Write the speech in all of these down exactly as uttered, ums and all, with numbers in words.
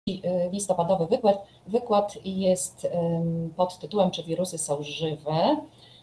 listopadowy wykład. Wykład jest pod tytułem "Czy wirusy są żywe?"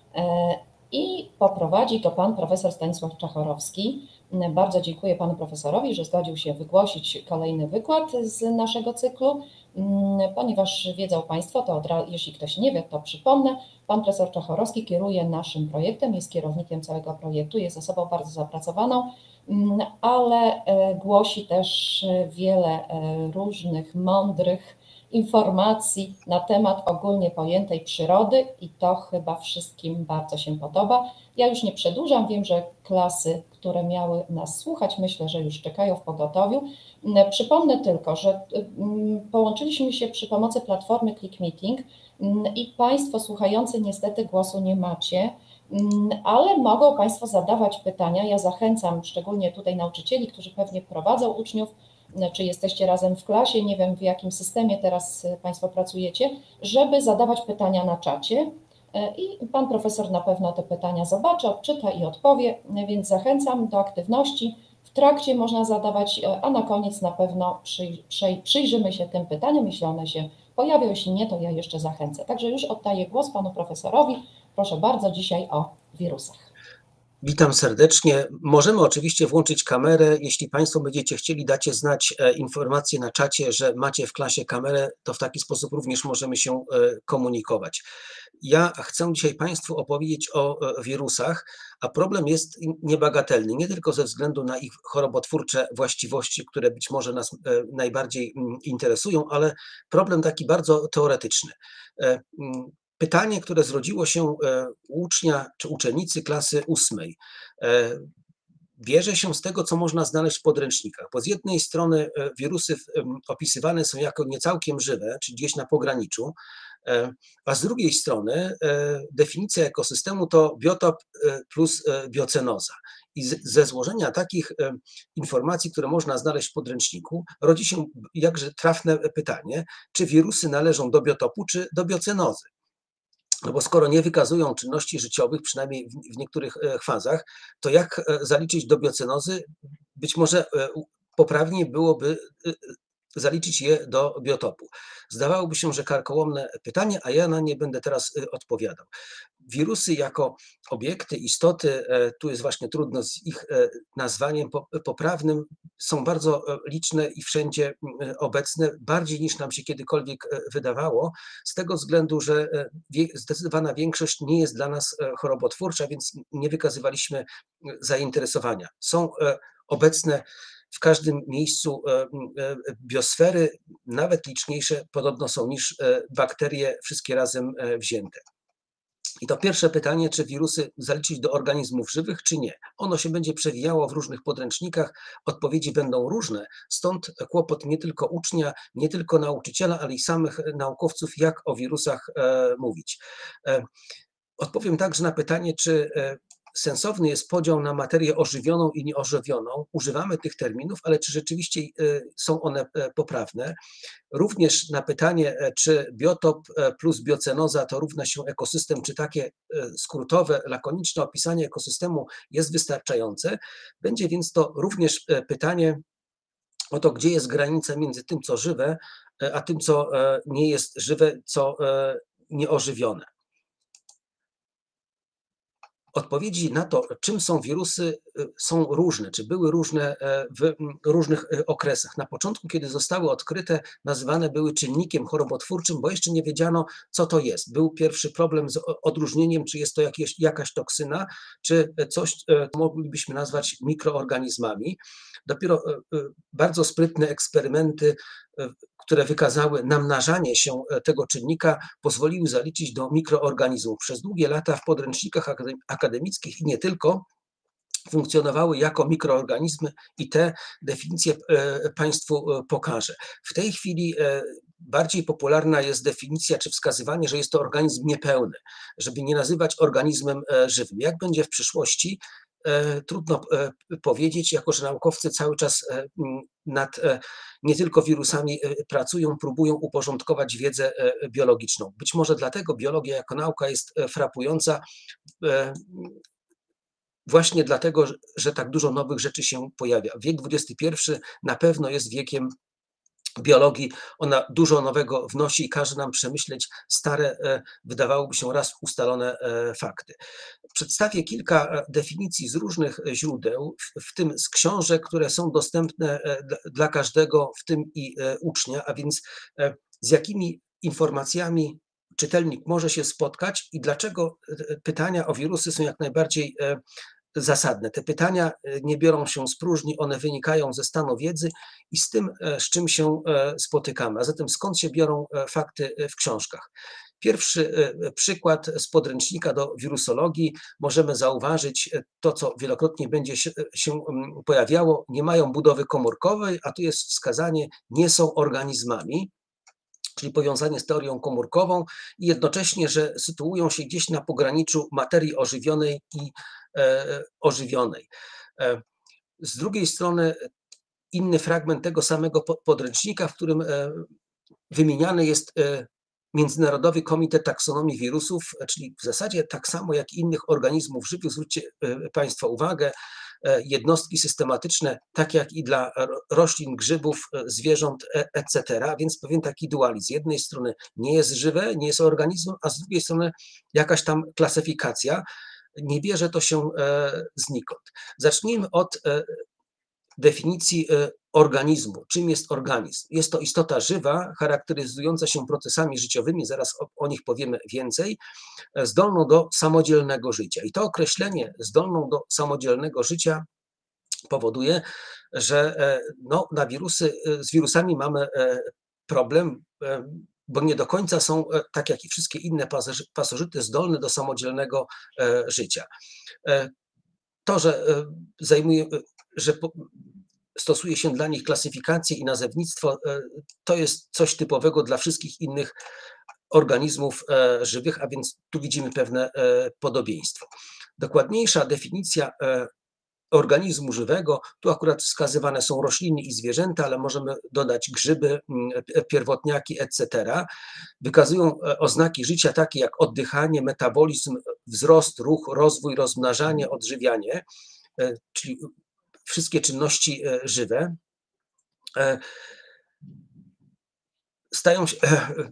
i poprowadzi go pan profesor Stanisław Czachorowski. Bardzo dziękuję panu profesorowi, że zgodził się wygłosić kolejny wykład z naszego cyklu. Ponieważ wiedzą Państwo, to jeśli ktoś nie wie, to przypomnę, pan profesor Czachorowski kieruje naszym projektem, jest kierownikiem całego projektu, jest osobą bardzo zapracowaną, ale głosi też wiele różnych mądrych informacji na temat ogólnie pojętej przyrody i to chyba wszystkim bardzo się podoba. Ja już nie przedłużam, wiem, że klasy, które miały nas słuchać, myślę, że już czekają w pogotowiu. Przypomnę tylko, że połączyliśmy się przy pomocy platformy Click Meeting i Państwo słuchający niestety głosu nie macie, ale mogą Państwo zadawać pytania. Ja zachęcam szczególnie tutaj nauczycieli, którzy pewnie prowadzą uczniów, czy jesteście razem w klasie, nie wiem w jakim systemie teraz Państwo pracujecie, żeby zadawać pytania na czacie i pan profesor na pewno te pytania zobaczy, odczyta i odpowie, więc zachęcam do aktywności. W trakcie można zadawać, a na koniec na pewno przy, przy, przyjrzymy się tym pytaniom, jeśli one się pojawią, jeśli nie, to ja jeszcze zachęcę. Także już oddaję głos panu profesorowi. Proszę bardzo, dzisiaj o wirusach. Witam serdecznie. Możemy oczywiście włączyć kamerę. Jeśli Państwo będziecie chcieli, dacie znać informację na czacie, że macie w klasie kamerę, to w taki sposób również możemy się komunikować. Ja chcę dzisiaj Państwu opowiedzieć o wirusach, a problem jest niebagatelny, nie tylko ze względu na ich chorobotwórcze właściwości, które być może nas najbardziej interesują, ale problem taki bardzo teoretyczny. Pytanie, które zrodziło się u ucznia czy uczennicy klasy ósmej, bierze się z tego, co można znaleźć w podręcznikach, bo z jednej strony wirusy opisywane są jako niecałkiem żywe, czyli gdzieś na pograniczu, a z drugiej strony definicja ekosystemu to biotop plus biocenoza. I ze złożenia takich informacji, które można znaleźć w podręczniku, rodzi się jakże trafne pytanie, czy wirusy należą do biotopu, czy do biocenozy. No bo skoro nie wykazują czynności życiowych, przynajmniej w niektórych fazach, to jak zaliczyć do biocenozy? Być może poprawniej byłoby zaliczyć je do biotopu. Zdawałoby się, że karkołomne pytanie, a ja na nie będę teraz odpowiadał. Wirusy jako obiekty, istoty, tu jest właśnie trudno z ich nazwaniem poprawnym, są bardzo liczne i wszędzie obecne, bardziej niż nam się kiedykolwiek wydawało, z tego względu, że zdecydowana większość nie jest dla nas chorobotwórcza, więc nie wykazywaliśmy zainteresowania. Są obecne w każdym miejscu biosfery, nawet liczniejsze podobno są niż bakterie wszystkie razem wzięte. I to pierwsze pytanie, czy wirusy zaliczyć do organizmów żywych, czy nie? Ono się będzie przewijało w różnych podręcznikach, odpowiedzi będą różne, stąd kłopot nie tylko ucznia, nie tylko nauczyciela, ale i samych naukowców, jak o wirusach mówić. Odpowiem także na pytanie, czy sensowny jest podział na materię ożywioną i nieożywioną. Używamy tych terminów, ale czy rzeczywiście są one poprawne? Również na pytanie, czy biotop plus biocenoza to równa się ekosystem, czy takie skrótowe, lakoniczne opisanie ekosystemu jest wystarczające? Będzie więc to również pytanie o to, gdzie jest granica między tym, co żywe, a tym, co nie jest żywe, co nieożywione. Odpowiedzi na to, czym są wirusy, są różne, czy były różne w różnych okresach. Na początku, kiedy zostały odkryte, nazywane były czynnikiem chorobotwórczym, bo jeszcze nie wiedziano, co to jest. Był pierwszy problem z odróżnieniem, czy jest to jakieś, jakaś toksyna, czy coś, co moglibyśmy nazwać mikroorganizmami. Dopiero bardzo sprytne eksperymenty, które wykazały namnażanie się tego czynnika, pozwoliły zaliczyć do mikroorganizmów. Przez długie lata w podręcznikach akademickich i nie tylko funkcjonowały jako mikroorganizmy i te definicje Państwu pokażę. W tej chwili bardziej popularna jest definicja czy wskazywanie, że jest to organizm niepełny, żeby nie nazywać organizmem żywym. Jak będzie w przyszłości? Trudno powiedzieć, jako że naukowcy cały czas nad nie tylko wirusami pracują, próbują uporządkować wiedzę biologiczną. Być może dlatego biologia jako nauka jest frapująca, właśnie dlatego, że tak dużo nowych rzeczy się pojawia. Wiek dwudziesty pierwszy na pewno jest wiekiem biologii. Ona dużo nowego wnosi i każe nam przemyśleć stare, wydawałoby się raz ustalone fakty. Przedstawię kilka definicji z różnych źródeł, w tym z książek, które są dostępne dla każdego, w tym i ucznia, a więc z jakimi informacjami czytelnik może się spotkać i dlaczego pytania o wirusy są jak najbardziej zasadne. Te pytania nie biorą się z próżni, one wynikają ze stanu wiedzy i z tym, z czym się spotykamy. A zatem skąd się biorą fakty w książkach? Pierwszy przykład z podręcznika do wirusologii. Możemy zauważyć to, co wielokrotnie będzie się, się pojawiało. Nie mają budowy komórkowej, a tu jest wskazanie, nie są organizmami, czyli powiązanie z teorią komórkową i jednocześnie, że sytuują się gdzieś na pograniczu materii ożywionej i e, ożywionej. E, z drugiej strony inny fragment tego samego podręcznika, w którym e, wymieniany jest e, Międzynarodowy Komitet Taksonomii Wirusów, czyli w zasadzie tak samo jak innych organizmów żywych. Zwróćcie e, Państwo uwagę, jednostki systematyczne, tak jak i dla roślin, grzybów, zwierząt, et cetera. Więc pewien taki dualizm. Z jednej strony nie jest żywe, nie jest organizmem, a z drugiej strony jakaś tam klasyfikacja. Nie bierze to się znikąd. Zacznijmy od definicji organizmu. Czym jest organizm? Jest to istota żywa, charakteryzująca się procesami życiowymi, zaraz o, o nich powiemy więcej, zdolną do samodzielnego życia. I to określenie zdolną do samodzielnego życia powoduje, że no, na wirusy, z wirusami mamy problem, bo nie do końca są, tak jak i wszystkie inne pasożyty, zdolne do samodzielnego życia. To, że zajmuje, że stosuje się dla nich klasyfikację i nazewnictwo, to jest coś typowego dla wszystkich innych organizmów żywych, a więc tu widzimy pewne podobieństwo. Dokładniejsza definicja organizmu żywego, tu akurat wskazywane są rośliny i zwierzęta, ale możemy dodać grzyby, pierwotniaki, et cetera. Wykazują oznaki życia takie jak oddychanie, metabolizm, wzrost, ruch, rozwój, rozmnażanie, odżywianie, czyli wszystkie czynności żywe. Stają się,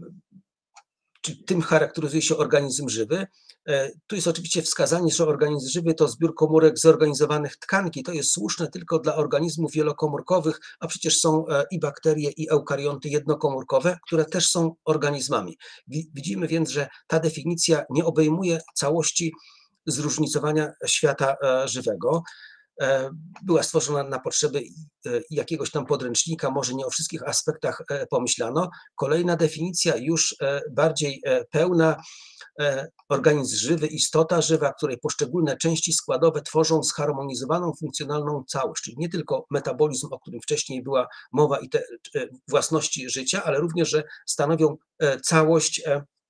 czyli tym charakteryzuje się organizm żywy. Tu jest oczywiście wskazanie, że organizm żywy to zbiór komórek zorganizowanych tkanki. To jest słuszne tylko dla organizmów wielokomórkowych, a przecież są i bakterie, i eukarionty jednokomórkowe, które też są organizmami. Widzimy więc, że ta definicja nie obejmuje całości zróżnicowania świata żywego. Była stworzona na potrzeby jakiegoś tam podręcznika, może nie o wszystkich aspektach pomyślano. Kolejna definicja, już bardziej pełna, organizm żywy, istota żywa, której poszczególne części składowe tworzą zharmonizowaną, funkcjonalną całość, czyli nie tylko metabolizm, o którym wcześniej była mowa, i te własności życia, ale również, że stanowią całość.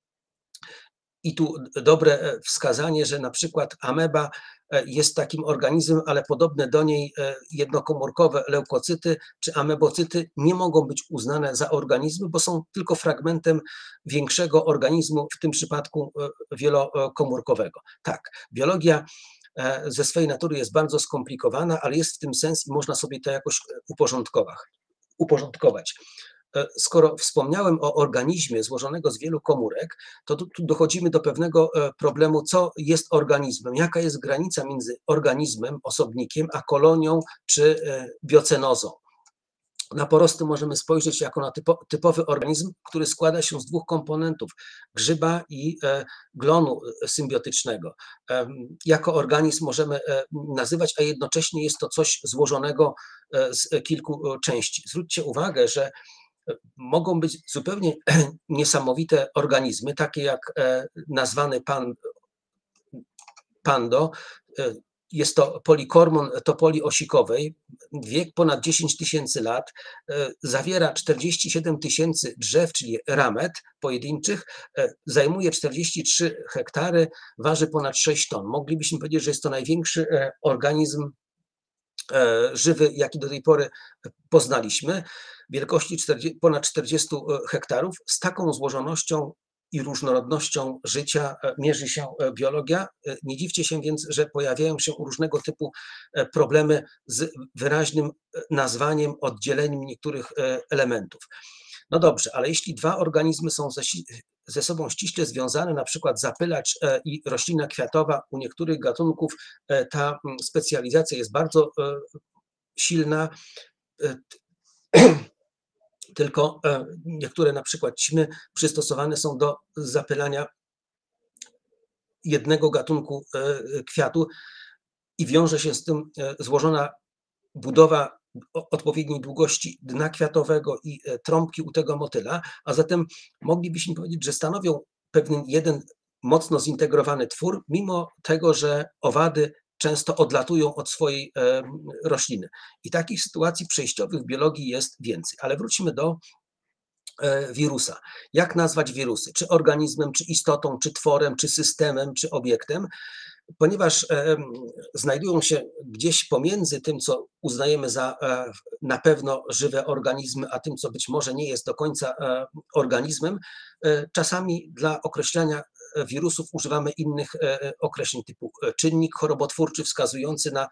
I tu dobre wskazanie, że na przykład ameba jest takim organizmem, ale podobne do niej jednokomórkowe leukocyty czy amebocyty nie mogą być uznane za organizmy, bo są tylko fragmentem większego organizmu, w tym przypadku wielokomórkowego. Tak, biologia ze swej natury jest bardzo skomplikowana, ale jest w tym sens i można sobie to jakoś uporządkować. Skoro wspomniałem o organizmie złożonego z wielu komórek, to tu, tu dochodzimy do pewnego problemu, co jest organizmem, jaka jest granica między organizmem, osobnikiem, a kolonią czy biocenozą. Na porosty możemy spojrzeć jako na typo, typowy organizm, który składa się z dwóch komponentów, grzyba i glonu symbiotycznego. Jako organizm możemy nazywać, a jednocześnie jest to coś złożonego z kilku części. Zwróćcie uwagę, że mogą być zupełnie niesamowite organizmy, takie jak nazwany pan, pando. Jest to polikormon topoli osikowej, wiek ponad dziesięć tysięcy lat, zawiera czterdzieści siedem tysięcy drzew, czyli ramet pojedynczych, zajmuje czterdzieści trzy hektary, waży ponad sześć ton. Moglibyśmy powiedzieć, że jest to największy organizm żywy, jaki do tej pory poznaliśmy, wielkości ponad czterdziestu hektarów, z taką złożonością i różnorodnością życia mierzy się biologia. Nie dziwcie się więc, że pojawiają się różnego typu problemy z wyraźnym nazwaniem, oddzieleniem niektórych elementów. No dobrze, ale jeśli dwa organizmy są ze, ze sobą ściśle związane, na przykład zapylacz i roślina kwiatowa, u niektórych gatunków ta specjalizacja jest bardzo silna, tylko niektóre na przykład ćmy przystosowane są do zapylania jednego gatunku kwiatu i wiąże się z tym złożona budowa odpowiedniej długości dna kwiatowego i trąbki u tego motyla, a zatem moglibyśmy powiedzieć, że stanowią pewien jeden mocno zintegrowany twór, mimo tego, że owady często odlatują od swojej rośliny. I takich sytuacji przejściowych w biologii jest więcej. Ale wróćmy do wirusa. Jak nazwać wirusy? Czy organizmem, czy istotą, czy tworem, czy systemem, czy obiektem? Ponieważ znajdują się gdzieś pomiędzy tym, co uznajemy za na pewno żywe organizmy, a tym, co być może nie jest do końca organizmem, czasami dla określania wirusów używamy innych określeń typu czynnik chorobotwórczy wskazujący na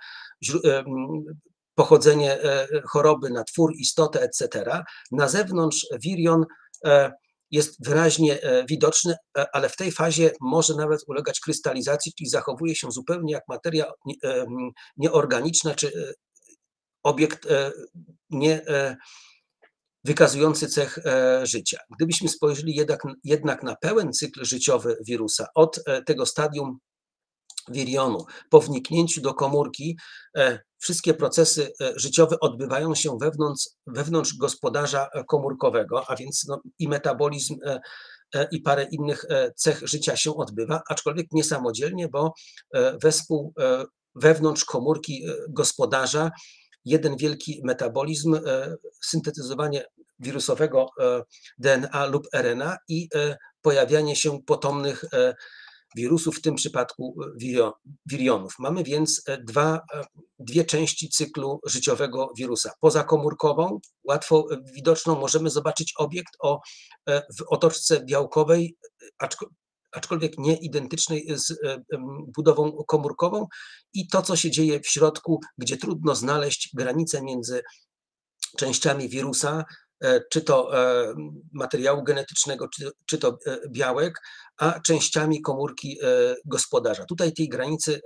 pochodzenie choroby, na twór, istotę, et cetera. Na zewnątrz wirion jest wyraźnie widoczny, ale w tej fazie może nawet ulegać krystalizacji, czyli zachowuje się zupełnie jak materia nieorganiczna, czy obiekt nie wykazujący cech życia. Gdybyśmy spojrzeli jednak, jednak na pełen cykl życiowy wirusa, od tego stadium wirionu po wniknięciu do komórki, wszystkie procesy życiowe odbywają się wewnątrz, wewnątrz gospodarza komórkowego, a więc no, i metabolizm, i parę innych cech życia się odbywa, aczkolwiek niesamodzielnie, bo wespół wewnątrz komórki gospodarza jeden wielki metabolizm, syntetyzowanie wirusowego D N A lub R N A i pojawianie się potomnych wirusów, w tym przypadku wirionów. Mamy więc dwa, dwie części cyklu życiowego wirusa. Pozakomórkową, łatwo widoczną, możemy zobaczyć obiekt o, w otoczce białkowej, aczkolwiek nie identycznej z budową komórkową, i to, co się dzieje w środku, gdzie trudno znaleźć granicę między częściami wirusa, czy to materiału genetycznego, czy, czy to białek, a częściami komórki gospodarza. Tutaj tej granicy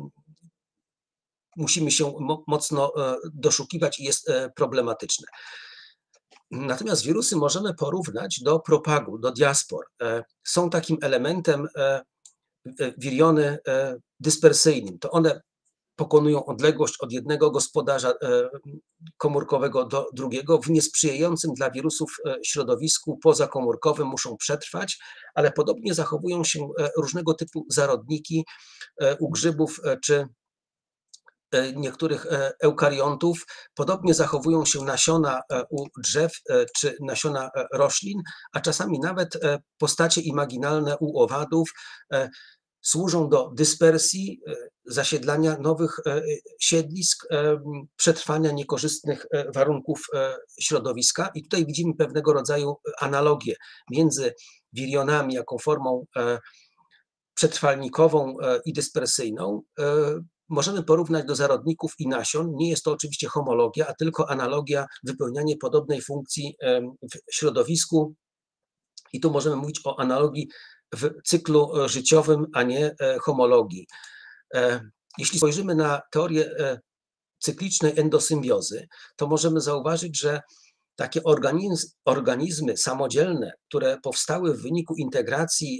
musimy się mocno doszukiwać i jest problematyczne. Natomiast wirusy możemy porównać do propagul, do diaspor. Są takim elementem wiriony dyspersyjnym. To one pokonują odległość od jednego gospodarza komórkowego do drugiego w niesprzyjającym dla wirusów środowisku pozakomórkowym, muszą przetrwać, ale podobnie zachowują się różnego typu zarodniki u grzybów czy niektórych eukariontów. Podobnie zachowują się nasiona u drzew czy nasiona roślin, a czasami nawet postacie imaginalne u owadów służą do dyspersji, zasiedlania nowych siedlisk, przetrwania niekorzystnych warunków środowiska. I tutaj widzimy pewnego rodzaju analogię między wirionami jako formą przetrwalnikową i dyspersyjną. Możemy porównać do zarodników i nasion. Nie jest to oczywiście homologia, a tylko analogia, wypełnianie podobnej funkcji w środowisku. I tu możemy mówić o analogii w cyklu życiowym, a nie homologii. Jeśli spojrzymy na teorię cyklicznej endosymbiozy, to możemy zauważyć, że takie organizmy, organizmy samodzielne, które powstały w wyniku integracji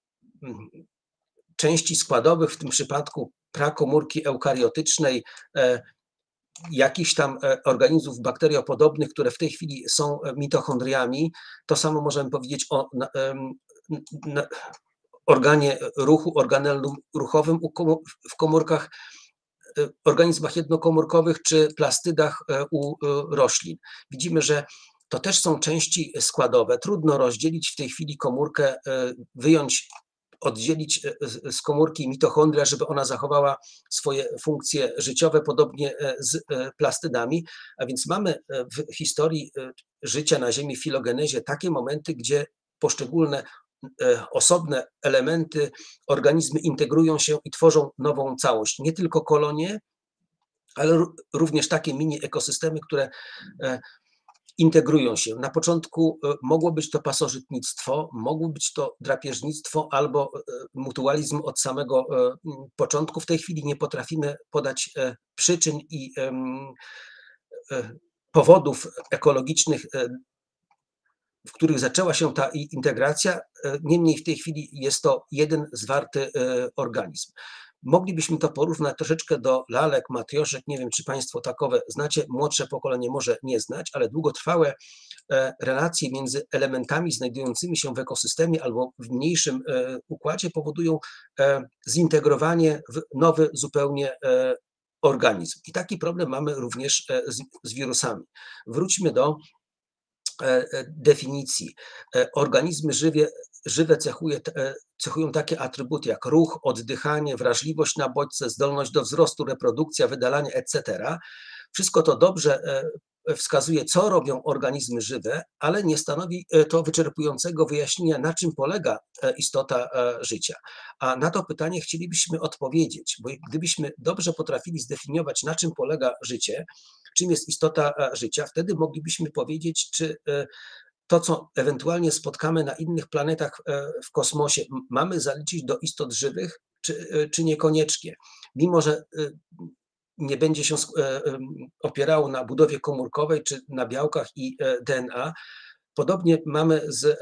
części składowych, w tym przypadku prakomórki eukariotycznej, jakichś tam organizmów bakteriopodobnych, które w tej chwili są mitochondriami, to samo możemy powiedzieć o organie ruchu, organellum ruchowym w komórkach, organizmach jednokomórkowych czy plastydach u roślin. Widzimy, że to też są części składowe. Trudno rozdzielić w tej chwili komórkę, wyjąć, oddzielić z komórki mitochondria, żeby ona zachowała swoje funkcje życiowe, podobnie z plastydami. A więc mamy w historii życia na Ziemi, filogenezie, takie momenty, gdzie poszczególne osobne elementy, organizmy integrują się i tworzą nową całość. Nie tylko kolonie, ale również takie mini ekosystemy, które integrują się. Na początku mogło być to pasożytnictwo, mogło być to drapieżnictwo albo mutualizm od samego początku. W tej chwili nie potrafimy podać przyczyn i powodów ekologicznych, w których zaczęła się ta integracja. Niemniej w tej chwili jest to jeden zwarty organizm. Moglibyśmy to porównać troszeczkę do lalek, matrioszek. Nie wiem, czy Państwo takowe znacie. Młodsze pokolenie może nie znać, ale długotrwałe relacje między elementami znajdującymi się w ekosystemie albo w mniejszym układzie powodują zintegrowanie w nowy zupełnie organizm. I taki problem mamy również z, z wirusami. Wróćmy do definicji. Organizmy żywie, żywe cechuje, cechują takie atrybuty jak ruch, oddychanie, wrażliwość na bodźce, zdolność do wzrostu, reprodukcja, wydalania, et cetera. Wszystko to dobrze wskazuje, co robią organizmy żywe, ale nie stanowi to wyczerpującego wyjaśnienia, na czym polega istota życia. A na to pytanie chcielibyśmy odpowiedzieć, bo gdybyśmy dobrze potrafili zdefiniować, na czym polega życie, czym jest istota życia, wtedy moglibyśmy powiedzieć, czy to, co ewentualnie spotkamy na innych planetach w kosmosie, mamy zaliczyć do istot żywych, czy, czy niekoniecznie. Mimo że nie będzie się opierało na budowie komórkowej czy na białkach i D N A. Podobnie mamy z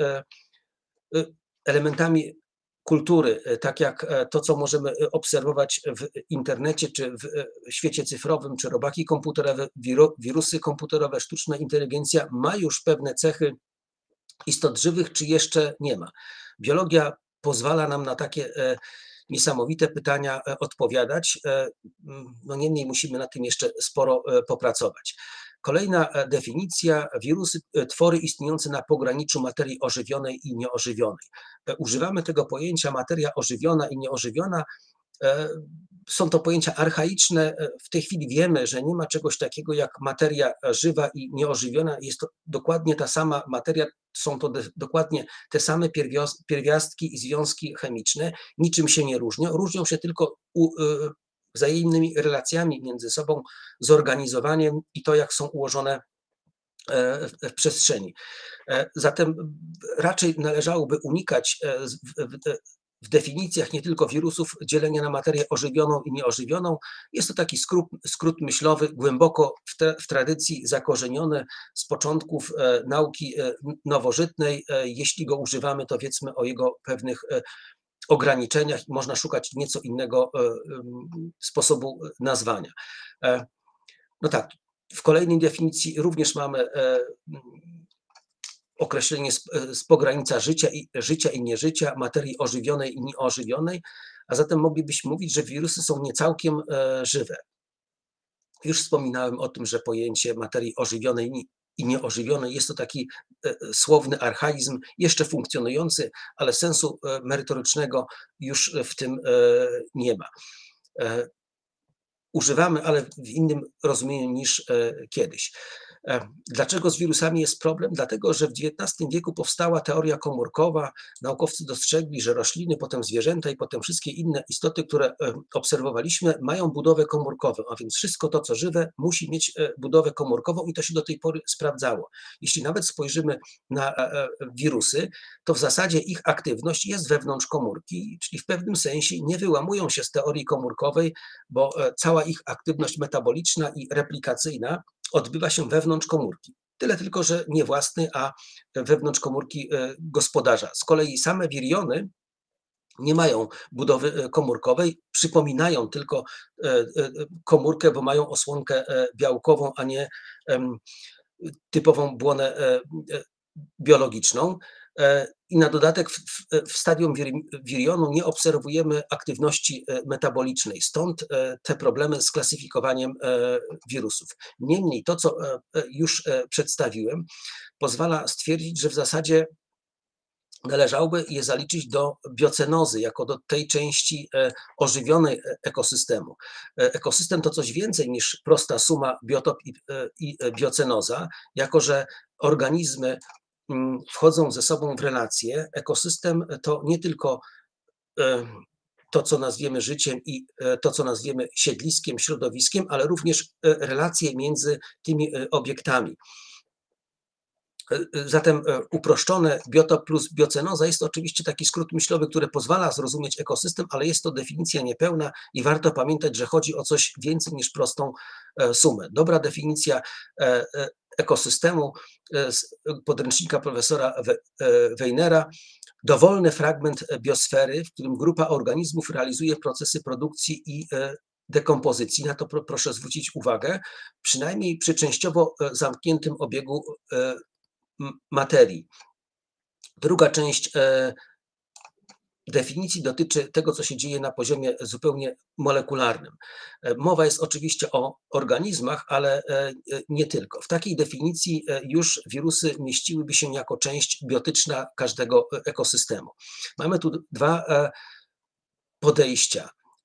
elementami kultury, tak jak to, co możemy obserwować w internecie, czy w świecie cyfrowym, czy robaki komputerowe, wirusy komputerowe, sztuczna inteligencja ma już pewne cechy istot żywych, czy jeszcze nie ma. Biologia pozwala nam na takie niesamowite pytania odpowiadać. No niemniej musimy na tym jeszcze sporo popracować. Kolejna definicja: wirusy, twory istniejące na pograniczu materii ożywionej i nieożywionej. Używamy tego pojęcia materia ożywiona i nieożywiona. Są to pojęcia archaiczne. W tej chwili wiemy, że nie ma czegoś takiego jak materia żywa i nieożywiona. Jest to dokładnie ta sama materia, są to dokładnie te same pierwiastki i związki chemiczne. Niczym się nie różnią. Różnią się tylko wzajemnymi relacjami między sobą, zorganizowaniem i to, jak są ułożone w przestrzeni. Zatem raczej należałoby unikać w definicjach nie tylko wirusów dzielenia na materię ożywioną i nieożywioną. Jest to taki skrót, skrót myślowy, głęboko w, te, w tradycji zakorzeniony z początków e, nauki e, nowożytnej. E, jeśli go używamy, to wiedzmy o jego pewnych e, ograniczeniach i można szukać nieco innego e, e, sposobu nazwania. E, no tak, w kolejnej definicji również mamy e, określenie z, z pogranicza życia i, życia i nieżycia, materii ożywionej i nieożywionej, a zatem moglibyśmy mówić, że wirusy są nie całkiem e, żywe. Już wspominałem o tym, że pojęcie materii ożywionej i nieożywionej jest to taki e, słowny archaizm, jeszcze funkcjonujący, ale sensu e, merytorycznego już w tym e, nie ma. E, używamy, ale w innym rozumieniu niż e, kiedyś. Dlaczego z wirusami jest problem? Dlatego, że w dziewiętnastym wieku powstała teoria komórkowa. Naukowcy dostrzegli, że rośliny, potem zwierzęta i potem wszystkie inne istoty, które obserwowaliśmy, mają budowę komórkową, a więc wszystko to, co żywe, musi mieć budowę komórkową i to się do tej pory sprawdzało. Jeśli nawet spojrzymy na wirusy, to w zasadzie ich aktywność jest wewnątrz komórki, czyli w pewnym sensie nie wyłamują się z teorii komórkowej, bo cała ich aktywność metaboliczna i replikacyjna odbywa się wewnątrz komórki. Tyle tylko, że nie własny, a wewnątrz komórki gospodarza. Z kolei same wiriony nie mają budowy komórkowej, przypominają tylko komórkę, bo mają osłonkę białkową, a nie typową błonę biologiczną. I na dodatek w, w stadium wirionu nie obserwujemy aktywności metabolicznej, stąd te problemy z klasyfikowaniem wirusów. Niemniej to, co już przedstawiłem, pozwala stwierdzić, że w zasadzie należałoby je zaliczyć do biocenozy, jako do tej części ożywionej ekosystemu. Ekosystem to coś więcej niż prosta suma biotop i, i biocenoza, jako że organizmy wchodzą ze sobą w relacje. Ekosystem to nie tylko to, co nazwiemy życiem i to, co nazwiemy siedliskiem, środowiskiem, ale również relacje między tymi obiektami. Zatem uproszczone biotop plus biocenoza jest to oczywiście taki skrót myślowy, który pozwala zrozumieć ekosystem, ale jest to definicja niepełna i warto pamiętać, że chodzi o coś więcej niż prostą sumę. Dobra definicja ekosystemu z podręcznika profesora Weinera: dowolny fragment biosfery, w którym grupa organizmów realizuje procesy produkcji i dekompozycji. Na to proszę zwrócić uwagę, przynajmniej przy częściowo zamkniętym obiegu materii. Druga część definicji dotyczy tego, co się dzieje na poziomie zupełnie molekularnym. Mowa jest oczywiście o organizmach, ale nie tylko. W takiej definicji już wirusy mieściłyby się jako część biotyczna każdego ekosystemu. Mamy tu dwa podejścia.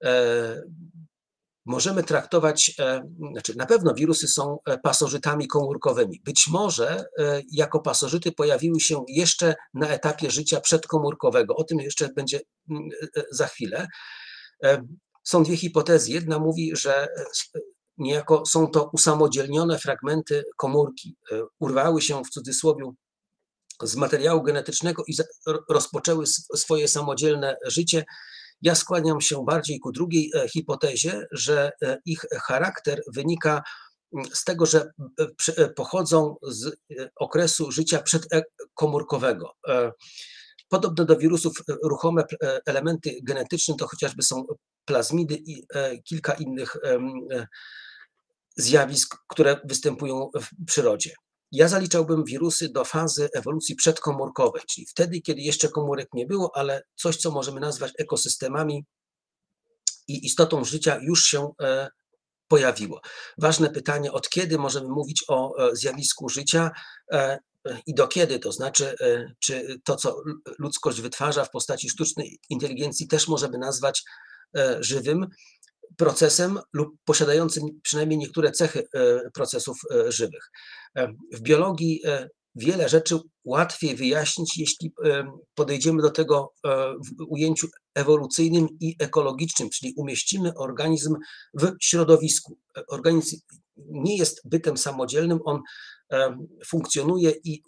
Możemy traktować, znaczy na pewno wirusy są pasożytami komórkowymi. Być może jako pasożyty pojawiły się jeszcze na etapie życia przedkomórkowego. O tym jeszcze będzie za chwilę. Są dwie hipotezy. Jedna mówi, że niejako są to usamodzielnione fragmenty komórki. Urwały się w cudzysłowie z materiału genetycznego i rozpoczęły swoje samodzielne życie. Ja skłaniam się bardziej ku drugiej hipotezie, że ich charakter wynika z tego, że pochodzą z okresu życia przedkomórkowego. Podobno do wirusów ruchome elementy genetyczne to chociażby są plazmidy i kilka innych zjawisk, które występują w przyrodzie. Ja zaliczałbym wirusy do fazy ewolucji przedkomórkowej, czyli wtedy, kiedy jeszcze komórek nie było, ale coś, co możemy nazwać ekosystemami i istotą życia, już się pojawiło. Ważne pytanie, od kiedy możemy mówić o zjawisku życia i do kiedy, to znaczy, czy to, co ludzkość wytwarza w postaci sztucznej inteligencji, też możemy nazwać żywym procesem lub posiadającym przynajmniej niektóre cechy procesów żywych. W biologii wiele rzeczy łatwiej wyjaśnić, jeśli podejdziemy do tego w ujęciu ewolucyjnym i ekologicznym, czyli umieścimy organizm w środowisku. Organizm nie jest bytem samodzielnym, on funkcjonuje i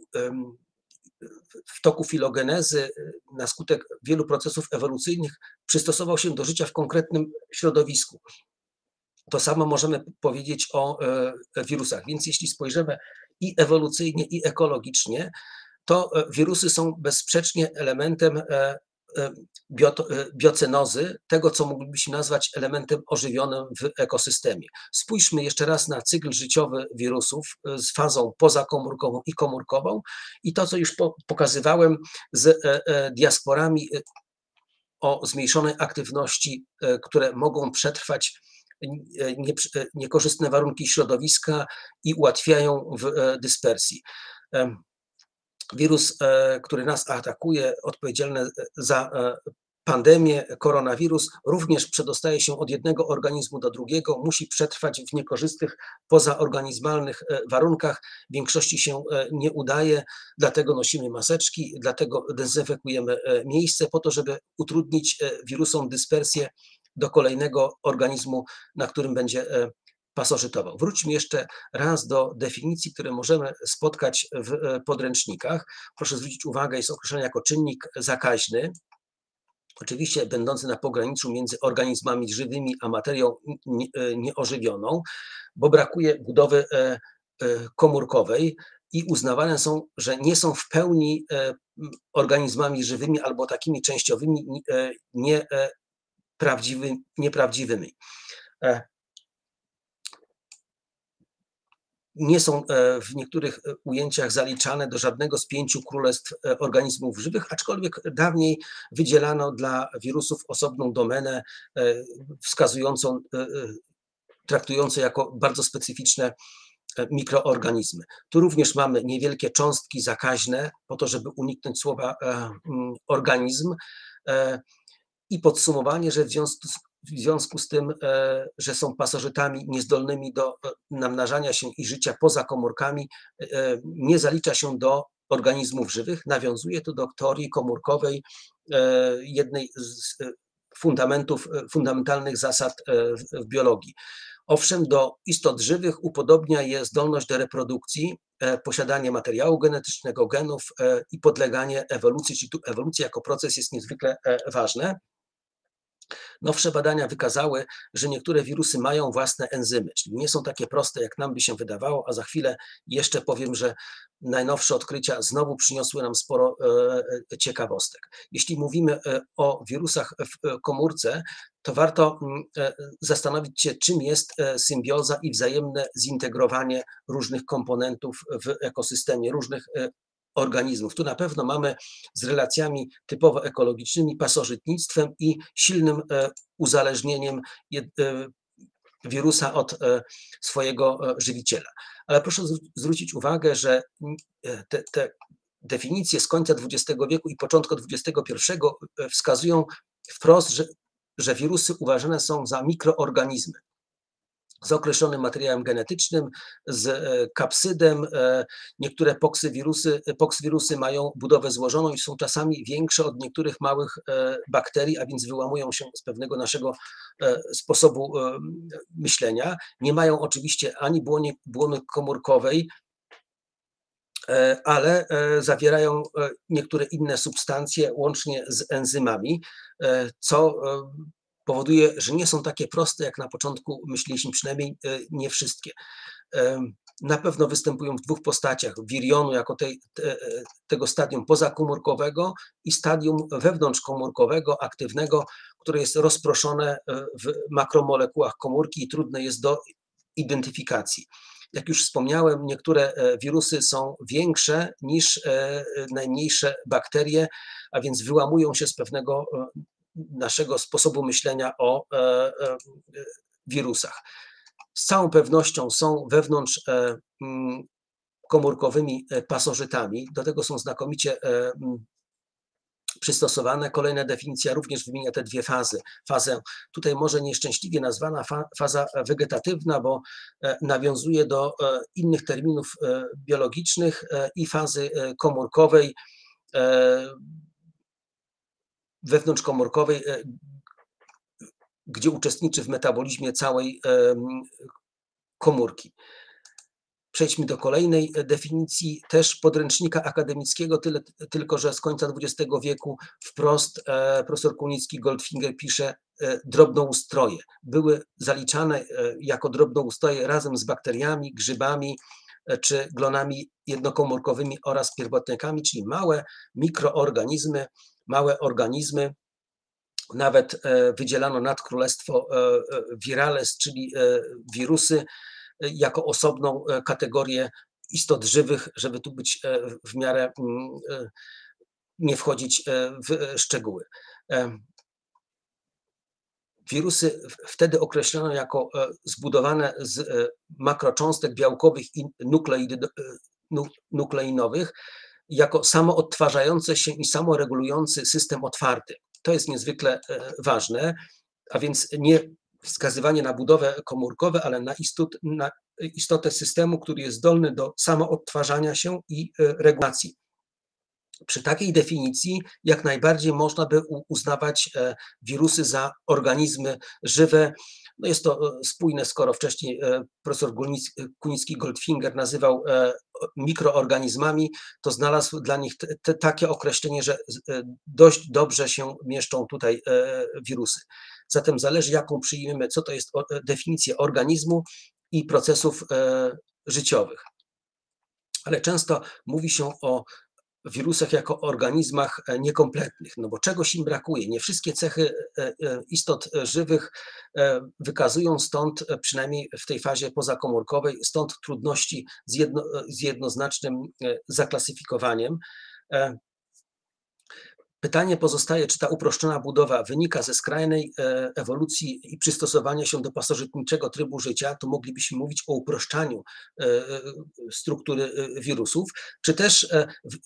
w toku filogenezy na skutek wielu procesów ewolucyjnych przystosował się do życia w konkretnym środowisku. To samo możemy powiedzieć o wirusach, więc jeśli spojrzymy i ewolucyjnie, i ekologicznie, to wirusy są bezsprzecznie elementem biocenozy, tego, co moglibyśmy nazwać elementem ożywionym w ekosystemie. Spójrzmy jeszcze raz na cykl życiowy wirusów z fazą pozakomórkową i komórkową i to, co już pokazywałem z diasporami o zmniejszonej aktywności, które mogą przetrwać niekorzystne warunki środowiska i ułatwiają w dyspersji. Wirus, który nas atakuje, odpowiedzialny za pandemię, koronawirus, również przedostaje się od jednego organizmu do drugiego, musi przetrwać w niekorzystnych, pozaorganizmalnych warunkach. W większości się nie udaje, dlatego nosimy maseczki, dlatego dezynfekujemy miejsce, po to, żeby utrudnić wirusom dyspersję do kolejnego organizmu, na którym będzie pasożytował. Wróćmy jeszcze raz do definicji, które możemy spotkać w podręcznikach. Proszę zwrócić uwagę, jest określony jako czynnik zakaźny, oczywiście będący na pograniczu między organizmami żywymi a materią nieożywioną, bo brakuje budowy komórkowej i uznawane są, że nie są w pełni organizmami żywymi albo takimi częściowymi, nieprawdziwymi. nieprawdziwymi. Nie są w niektórych ujęciach zaliczane do żadnego z pięciu królestw organizmów żywych, aczkolwiek dawniej wydzielano dla wirusów osobną domenę wskazującą, traktującą jako bardzo specyficzne mikroorganizmy. Tu również mamy niewielkie cząstki zakaźne, po to, żeby uniknąć słowa organizm. I podsumowanie, że w związku z W związku z tym, że są pasożytami niezdolnymi do namnażania się i życia poza komórkami, nie zalicza się do organizmów żywych. Nawiązuje to do teorii komórkowej, jednej z fundamentów, fundamentalnych zasad w biologii. Owszem, do istot żywych upodobnia je zdolność do reprodukcji, posiadanie materiału genetycznego, genów i podleganie ewolucji, czyli tu ewolucja jako proces jest niezwykle ważna. Nowsze badania wykazały, że niektóre wirusy mają własne enzymy, czyli nie są takie proste, jak nam by się wydawało, a za chwilę jeszcze powiem, że najnowsze odkrycia znowu przyniosły nam sporo ciekawostek. Jeśli mówimy o wirusach w komórce, to warto zastanowić się, czym jest symbioza i wzajemne zintegrowanie różnych komponentów w ekosystemie, różnych organizmów. Tu na pewno mamy z relacjami typowo ekologicznymi, pasożytnictwem i silnym uzależnieniem wirusa od swojego żywiciela. Ale proszę zwrócić uwagę, że te, te definicje z końca dwudziestego wieku i początku dwudziestego pierwszego wskazują wprost, że, że wirusy uważane są za mikroorganizmy z określonym materiałem genetycznym, z kapsydem. Niektóre poksywirusy, pokswirusy mają budowę złożoną i są czasami większe od niektórych małych bakterii, a więc wyłamują się z pewnego naszego sposobu myślenia. Nie mają oczywiście ani błony, błony komórkowej, ale zawierają niektóre inne substancje, łącznie z enzymami, co powoduje, że nie są takie proste, jak na początku myśleliśmy, przynajmniej nie wszystkie. Na pewno występują w dwóch postaciach: wirionu jako tej, te, tego stadium pozakomórkowego i stadium wewnątrzkomórkowego, aktywnego, które jest rozproszone w makromolekułach komórki i trudne jest do identyfikacji. Jak już wspomniałem, niektóre wirusy są większe niż najmniejsze bakterie, a więc wyłamują się z pewnego naszego sposobu myślenia o wirusach. Z całą pewnością są wewnątrz komórkowymi pasożytami, do tego są znakomicie przystosowane. Kolejna definicja również wymienia te dwie fazy. Fazę tutaj może nieszczęśliwie nazwana faza wegetatywna, bo nawiązuje do innych terminów biologicznych, i fazy komórkowej, wewnątrzkomórkowej, gdzie uczestniczy w metabolizmie całej komórki. Przejdźmy do kolejnej definicji, też podręcznika akademickiego, tyle, tylko że z końca dwudziestego wieku, wprost profesor Kunicki-Goldfinger pisze: drobnoustroje. Były zaliczane jako drobnoustroje razem z bakteriami, grzybami czy glonami jednokomórkowymi oraz pierwotniakami, czyli małe mikroorganizmy, małe organizmy. Nawet wydzielano nadkrólestwo virales, czyli wirusy, jako osobną kategorię istot żywych, żeby tu być w miarę, nie wchodzić w szczegóły. Wirusy wtedy określono jako zbudowane z makrocząstek białkowych i nukleinowych, jako samoodtwarzające się i samoregulujący system otwarty. To jest niezwykle ważne, a więc nie wskazywanie na budowę komórkową, ale na, istot, na istotę systemu, który jest zdolny do samoodtwarzania się i regulacji. Przy takiej definicji jak najbardziej można by uznawać wirusy za organizmy żywe. No jest to spójne, skoro wcześniej profesor Kunicki-Goldfinger nazywał mikroorganizmami, to znalazł dla nich te, takie określenie, że dość dobrze się mieszczą tutaj wirusy. Zatem zależy, jaką przyjmiemy, co to jest definicja organizmu i procesów życiowych. Ale często mówi się o wirusach jako organizmach niekompletnych, no bo czegoś im brakuje. Nie wszystkie cechy istot żywych wykazują, stąd przynajmniej w tej fazie pozakomórkowej, stąd trudności z, jedno, z jednoznacznym zaklasyfikowaniem. Pytanie pozostaje, czy ta uproszczona budowa wynika ze skrajnej ewolucji i przystosowania się do pasożytniczego trybu życia, tu moglibyśmy mówić o uproszczaniu struktury wirusów, czy też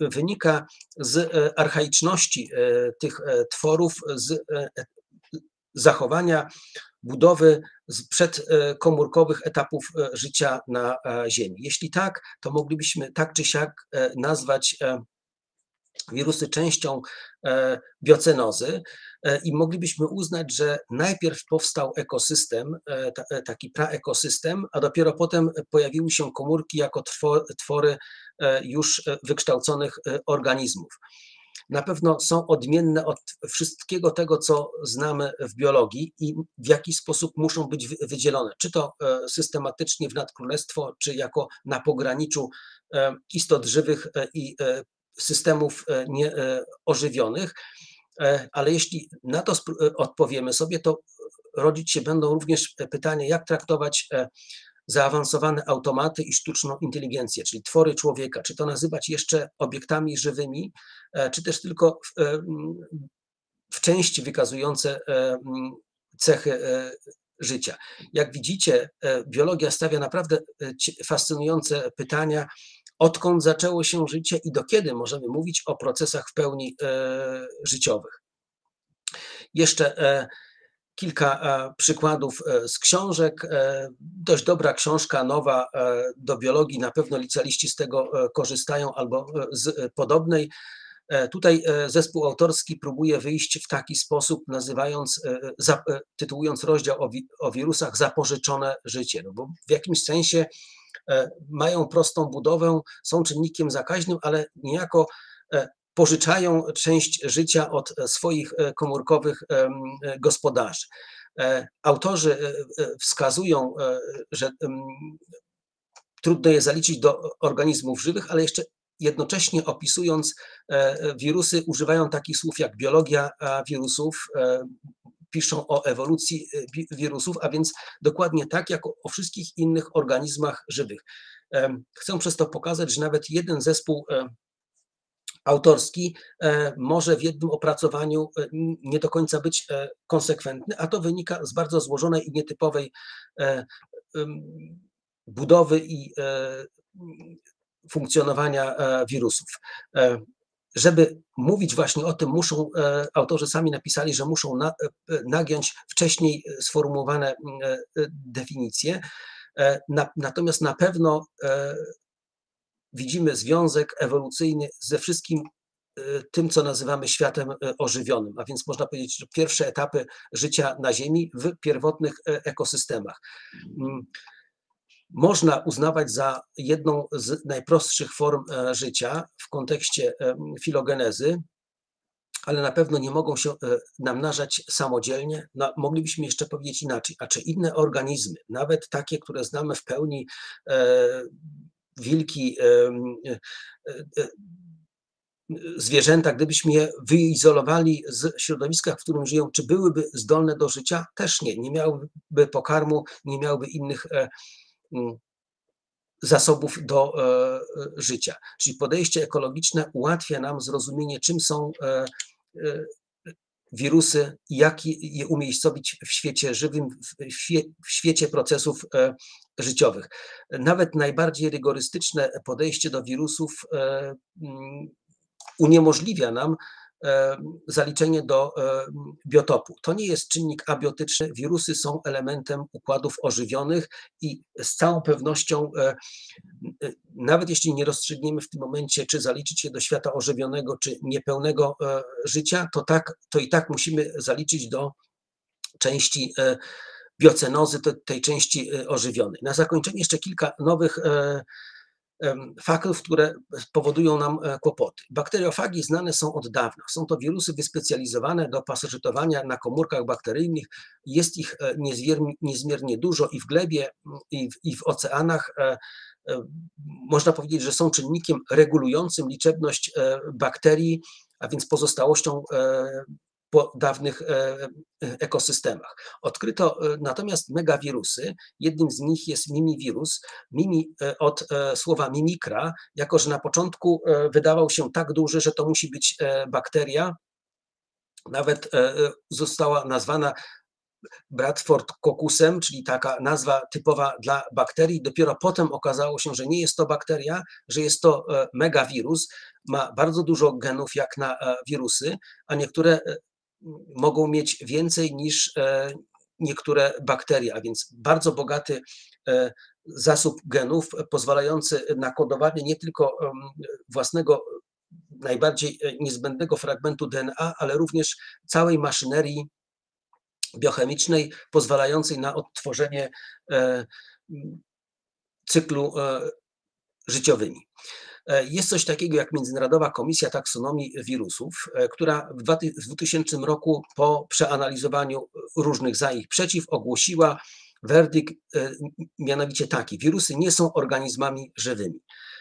wynika z archaiczności tych tworów, z zachowania, budowy przedkomórkowych etapów życia na Ziemi. Jeśli tak, to moglibyśmy tak czy siak nazwać wirusy częścią biocenozy i moglibyśmy uznać, że najpierw powstał ekosystem, taki praekosystem, a dopiero potem pojawiły się komórki jako twory już wykształconych organizmów. Na pewno są odmienne od wszystkiego tego, co znamy w biologii i w jaki sposób muszą być wydzielone, czy to systematycznie w nadkrólestwo, czy jako na pograniczu istot żywych i systemów nieożywionych, ale jeśli na to odpowiemy sobie, to rodzić się będą również pytania, jak traktować zaawansowane automaty i sztuczną inteligencję, czyli twory człowieka, czy to nazywać jeszcze obiektami żywymi, czy też tylko w, w części wykazujące cechy życia. Jak widzicie, biologia stawia naprawdę fascynujące pytania, odkąd zaczęło się życie i do kiedy możemy mówić o procesach w pełni życiowych. Jeszcze kilka przykładów z książek. Dość dobra książka, nowa do biologii, na pewno licealiści z tego korzystają albo z podobnej. Tutaj zespół autorski próbuje wyjść w taki sposób, nazywając, tytułując rozdział o, wi o wirusach zapożyczone życie, no bo w jakimś sensie mają prostą budowę, są czynnikiem zakaźnym, ale niejako pożyczają część życia od swoich komórkowych gospodarzy. Autorzy wskazują, że trudno je zaliczyć do organizmów żywych, ale jeszcze jednocześnie opisując wirusy, używają takich słów jak biologia wirusów, piszą o ewolucji wirusów, a więc dokładnie tak, jak o wszystkich innych organizmach żywych. Chcę przez to pokazać, że nawet jeden zespół autorski może w jednym opracowaniu nie do końca być konsekwentny, a to wynika z bardzo złożonej i nietypowej budowy i funkcjonowania wirusów. Żeby mówić właśnie o tym, muszą, autorzy sami napisali, że muszą na, nagiąć wcześniej sformułowane definicje, na, natomiast na pewno widzimy związek ewolucyjny ze wszystkim tym, co nazywamy światem ożywionym, a więc można powiedzieć, że pierwsze etapy życia na Ziemi w pierwotnych ekosystemach. Można uznawać za jedną z najprostszych form życia w kontekście filogenezy, ale na pewno nie mogą się namnażać samodzielnie. No, moglibyśmy jeszcze powiedzieć inaczej, a czy inne organizmy, nawet takie, które znamy w pełni, wilki, zwierzęta, gdybyśmy je wyizolowali z środowiska, w którym żyją, czy byłyby zdolne do życia? Też nie. Nie miałyby pokarmu, nie miałyby innych zasobów do życia. Czyli podejście ekologiczne ułatwia nam zrozumienie, czym są wirusy i jak je umiejscowić w świecie żywym, w świecie procesów życiowych. Nawet najbardziej rygorystyczne podejście do wirusów uniemożliwia nam zaliczenie do biotopu. To nie jest czynnik abiotyczny. Wirusy są elementem układów ożywionych i z całą pewnością, nawet jeśli nie rozstrzygniemy w tym momencie, czy zaliczyć je do świata ożywionego, czy niepełnego życia, to, tak, to i tak musimy zaliczyć do części biocenozy, tej części ożywionej. Na zakończenie jeszcze kilka nowych faktów, które powodują nam kłopoty. Bakteriofagi znane są od dawna. Są to wirusy wyspecjalizowane do pasożytowania na komórkach bakteryjnych. Jest ich niezmiernie, niezmiernie dużo i w glebie, i w, i w oceanach. Można powiedzieć, że są czynnikiem regulującym liczebność bakterii, a więc pozostałością po dawnych ekosystemach. Odkryto natomiast megawirusy. Jednym z nich jest mimiwirus. Mimi od słowa mimikra, jako że na początku wydawał się tak duży, że to musi być bakteria. Nawet została nazwana Bradford Coccusem, czyli taka nazwa typowa dla bakterii. Dopiero potem okazało się, że nie jest to bakteria, że jest to megawirus. Ma bardzo dużo genów jak na wirusy, a niektóre mogą mieć więcej niż niektóre bakterie, a więc bardzo bogaty zasób genów pozwalający na kodowanie nie tylko własnego, najbardziej niezbędnego fragmentu D N A, ale również całej maszynerii biochemicznej pozwalającej na odtworzenie cyklu życiowymi. Jest coś takiego jak Międzynarodowa Komisja Taksonomii Wirusów, która w dwa tysięcznym roku po przeanalizowaniu różnych za i ich przeciw ogłosiła werdykt mianowicie taki: wirusy nie są organizmami żywymi.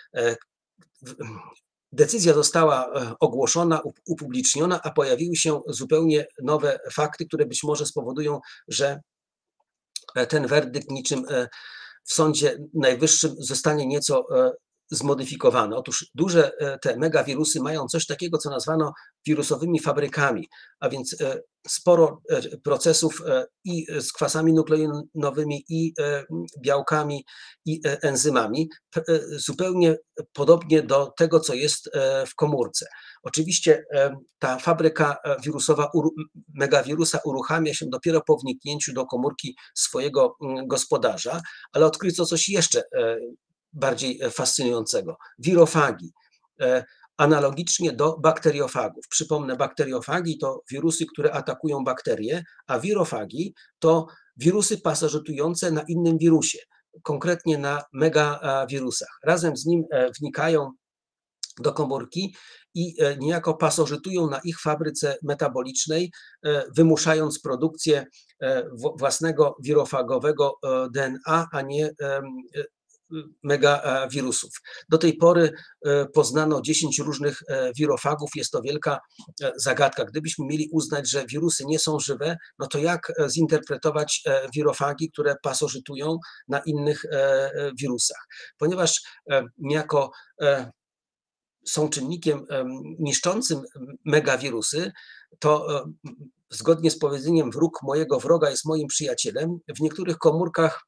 Decyzja została ogłoszona, upubliczniona, a pojawiły się zupełnie nowe fakty, które być może spowodują, że ten werdykt niczym w Sądzie Najwyższym zostanie nieco zmodyfikowany. Otóż duże te megawirusy mają coś takiego, co nazwano wirusowymi fabrykami, a więc sporo procesów i z kwasami nukleinowymi, i białkami, i enzymami, zupełnie podobnie do tego, co jest w komórce. Oczywiście ta fabryka wirusowa megawirusa uruchamia się dopiero po wniknięciu do komórki swojego gospodarza, ale odkryto coś jeszcze bardziej fascynującego: wirofagi, analogicznie do bakteriofagów. Przypomnę, bakteriofagi to wirusy, które atakują bakterie, a wirofagi to wirusy pasożytujące na innym wirusie, konkretnie na megawirusach. Razem z nim wnikają do komórki i niejako pasożytują na ich fabryce metabolicznej, wymuszając produkcję własnego wirofagowego D N A, a nie megawirusów. Do tej pory poznano dziesięć różnych wirofagów. Jest to wielka zagadka. Gdybyśmy mieli uznać, że wirusy nie są żywe, no to jak zinterpretować wirofagi, które pasożytują na innych wirusach? Ponieważ niejako są czynnikiem niszczącym megawirusy, to zgodnie z powiedzeniem wróg mojego wroga jest moim przyjacielem. W niektórych komórkach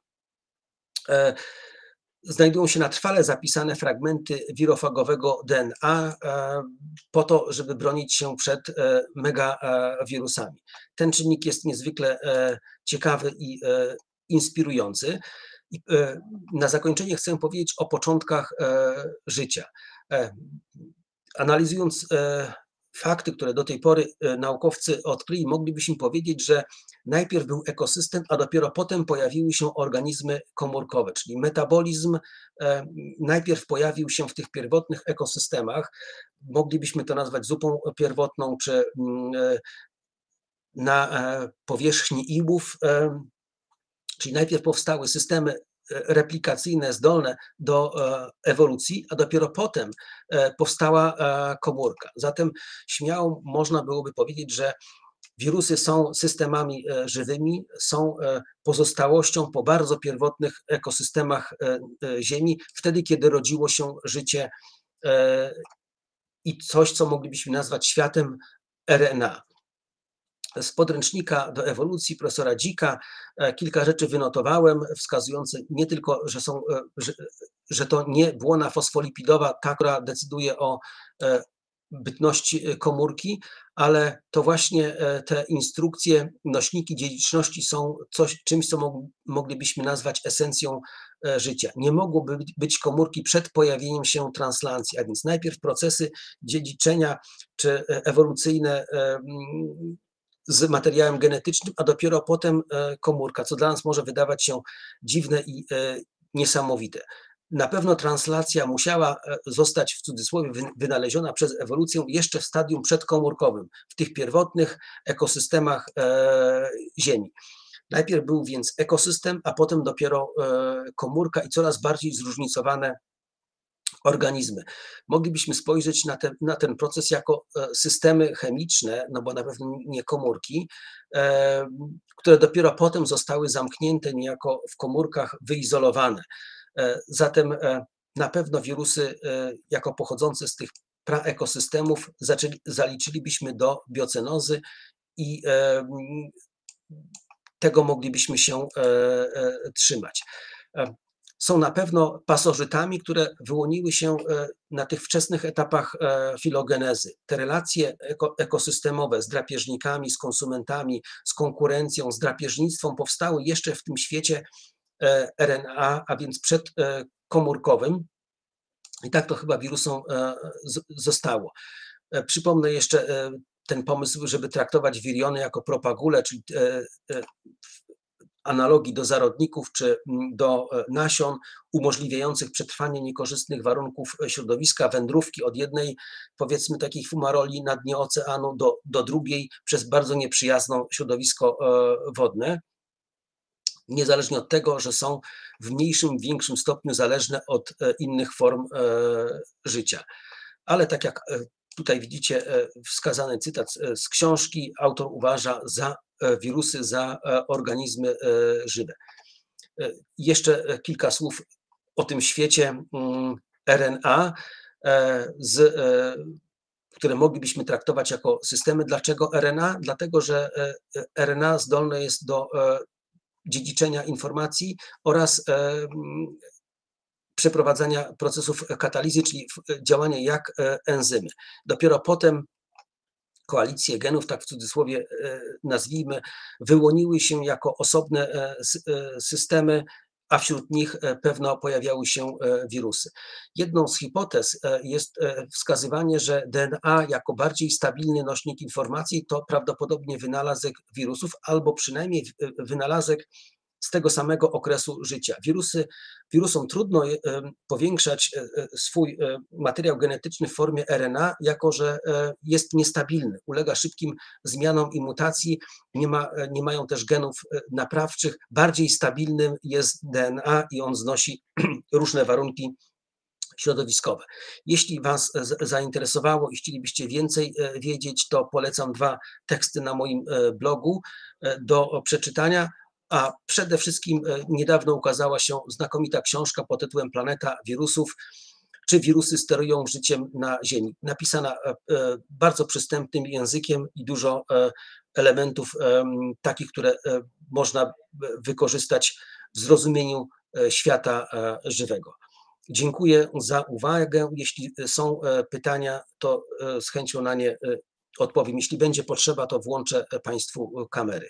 znajdują się na trwale zapisane fragmenty wirofagowego D N A po to, żeby bronić się przed megawirusami. Ten czynnik jest niezwykle ciekawy i inspirujący. I na zakończenie chcę powiedzieć o początkach życia. Analizując fakty, które do tej pory naukowcy odkryli, moglibyśmy powiedzieć, że najpierw był ekosystem, a dopiero potem pojawiły się organizmy komórkowe, czyli metabolizm najpierw pojawił się w tych pierwotnych ekosystemach. Moglibyśmy to nazwać zupą pierwotną, czy na powierzchni igłów, czyli najpierw powstały systemy replikacyjne zdolne do ewolucji, a dopiero potem powstała komórka. Zatem śmiało można byłoby powiedzieć, że wirusy są systemami żywymi, są pozostałością po bardzo pierwotnych ekosystemach Ziemi, wtedy kiedy rodziło się życie i coś, co moglibyśmy nazwać światem R N A. Z podręcznika do ewolucji profesora Dzika kilka rzeczy wynotowałem, wskazujące nie tylko, że, są, że, że to nie błona fosfolipidowa, ta, która decyduje o bytności komórki, ale to właśnie te instrukcje, nośniki dziedziczności są coś, czymś, co moglibyśmy nazwać esencją życia. Nie mogłoby być komórki przed pojawieniem się translacji, a więc najpierw procesy dziedziczenia czy ewolucyjne z materiałem genetycznym, a dopiero potem komórka, co dla nas może wydawać się dziwne i niesamowite. Na pewno translacja musiała zostać w cudzysłowie wynaleziona przez ewolucję jeszcze w stadium przedkomórkowym, w tych pierwotnych ekosystemach Ziemi. Najpierw był więc ekosystem, a potem dopiero komórka i coraz bardziej zróżnicowane organizmy. Moglibyśmy spojrzeć na, te, na ten proces jako systemy chemiczne, no bo na pewno nie komórki, e, które dopiero potem zostały zamknięte niejako w komórkach, wyizolowane. E, zatem e, na pewno wirusy e, jako pochodzące z tych praekosystemów zaczęli, zaliczylibyśmy do biocenozy i e, tego moglibyśmy się e, e, trzymać. E, są na pewno pasożytami, które wyłoniły się na tych wczesnych etapach filogenezy. Te relacje eko, ekosystemowe z drapieżnikami, z konsumentami, z konkurencją, z drapieżnictwem powstały jeszcze w tym świecie R N A, a więc przedkomórkowym. I tak to chyba wirusom zostało. Przypomnę jeszcze ten pomysł, żeby traktować wiriony jako propagule, czyli analogii do zarodników czy do nasion umożliwiających przetrwanie niekorzystnych warunków środowiska, wędrówki od jednej, powiedzmy, takiej fumaroli na dnie oceanu do, do drugiej przez bardzo nieprzyjazne środowisko wodne, niezależnie od tego, że są w mniejszym, większym stopniu zależne od innych form życia. Ale tak jak tutaj widzicie wskazany cytat z książki, autor uważa za wirusy, za organizmy żywe. Jeszcze kilka słów o tym świecie R N A, z, które moglibyśmy traktować jako systemy. Dlaczego R N A? Dlatego, że R N A zdolne jest do dziedziczenia informacji oraz przeprowadzania procesów katalizy, czyli działania jak enzymy. Dopiero potem koalicje genów, tak w cudzysłowie nazwijmy, wyłoniły się jako osobne systemy, a wśród nich pewno pojawiały się wirusy. Jedną z hipotez jest wskazywanie, że D N A jako bardziej stabilny nośnik informacji to prawdopodobnie wynalazek wirusów, albo przynajmniej wynalazek z tego samego okresu życia. Wirusy, wirusom trudno powiększać swój materiał genetyczny w formie R N A, jako że jest niestabilny, ulega szybkim zmianom i mutacji, nie, ma, nie mają też genów naprawczych. Bardziej stabilnym jest D N A i on znosi różne warunki środowiskowe. Jeśli Was zainteresowało i chcielibyście więcej wiedzieć, to polecam dwa teksty na moim blogu do przeczytania. A przede wszystkim niedawno ukazała się znakomita książka pod tytułem Planeta wirusów, czy wirusy sterują życiem na Ziemi. Napisana bardzo przystępnym językiem i dużo elementów takich, które można wykorzystać w zrozumieniu świata żywego. Dziękuję za uwagę. Jeśli są pytania, to z chęcią na nie odpowiem. Jeśli będzie potrzeba, to włączę Państwu kamery.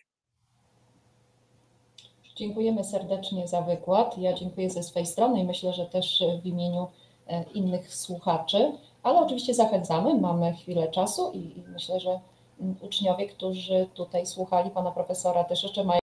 Dziękujemy serdecznie za wykład. Ja dziękuję ze swojej strony i myślę, że też w imieniu innych słuchaczy, ale oczywiście zachęcamy, mamy chwilę czasu i myślę, że uczniowie, którzy tutaj słuchali pana profesora, też jeszcze mają